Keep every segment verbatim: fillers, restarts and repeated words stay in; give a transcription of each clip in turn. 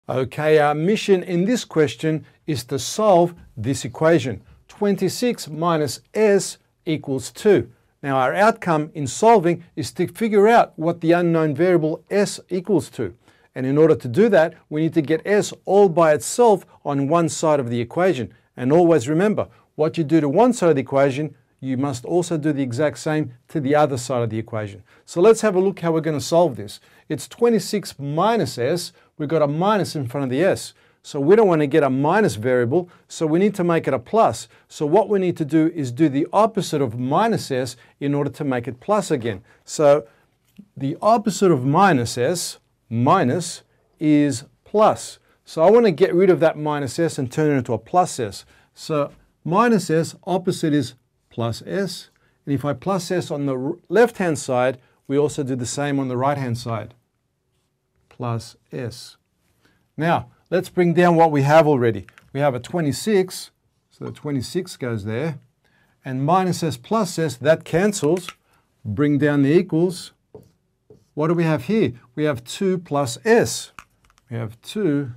Okay, our mission in this question is to solve this equation. twenty-six minus s equals two. Now our outcome in solving is to figure out what the unknown variable s equals to. And in order to do that, we need to get s all by itself on one side of the equation. And always remember, what you do to one side of the equation, you must also do the exact same to the other side of the equation. So let's have a look how we're going to solve this. It's twenty-six minus s. We've got a minus in front of the s. So we don't want to get a minus variable, so we need to make it a plus. So what we need to do is do the opposite of minus s in order to make it plus again. So the opposite of minus s, minus, is plus. So I want to get rid of that minus s and turn it into a plus s. So minus s, opposite is plus s. And if I plus s on the left-hand side, we also do the same on the right-hand side. Plus s. Now, let's bring down what we have already. We have a twenty-six, so the twenty-six goes there. And minus s plus s, that cancels. Bring down the equals. What do we have here? We have two plus s. We have two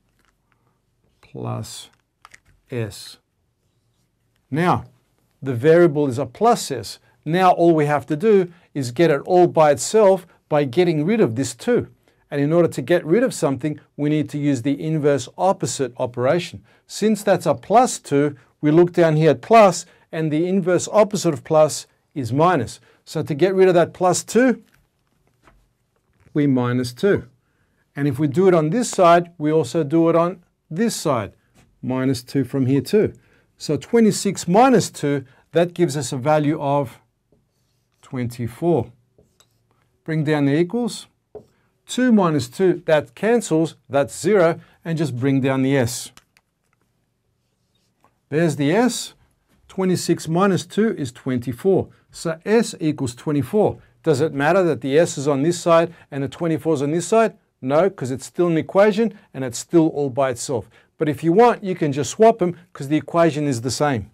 plus s. Now, the variable is a plus s. Now all we have to do is get it all by itself by getting rid of this two. And in order to get rid of something, we need to use the inverse opposite operation. Since that's a plus two, we look down here at plus, and the inverse opposite of plus is minus. So to get rid of that plus two, we minus two. And if we do it on this side, we also do it on this side. Minus two from here too. So twenty-six minus two, that gives us a value of twenty-four. Bring down the equals. two minus two, that cancels, that's zero, and just bring down the s. There's the s. twenty-six minus two is twenty-four. So s equals twenty-four. Does it matter that the s is on this side and the twenty-four is on this side? No, because it's still an equation and it's still all by itself. But if you want, you can just swap them because the equation is the same.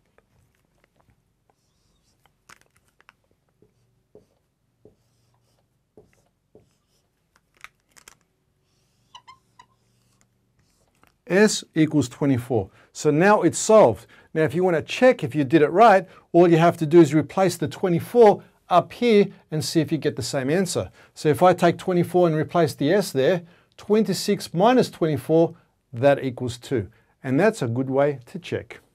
S equals twenty-four. So now it's solved. Now if you want to check if you did it right, all you have to do is replace the twenty-four up here and see if you get the same answer. So if I take twenty-four and replace the s there, twenty-six minus twenty-four, that equals two. And that's a good way to check.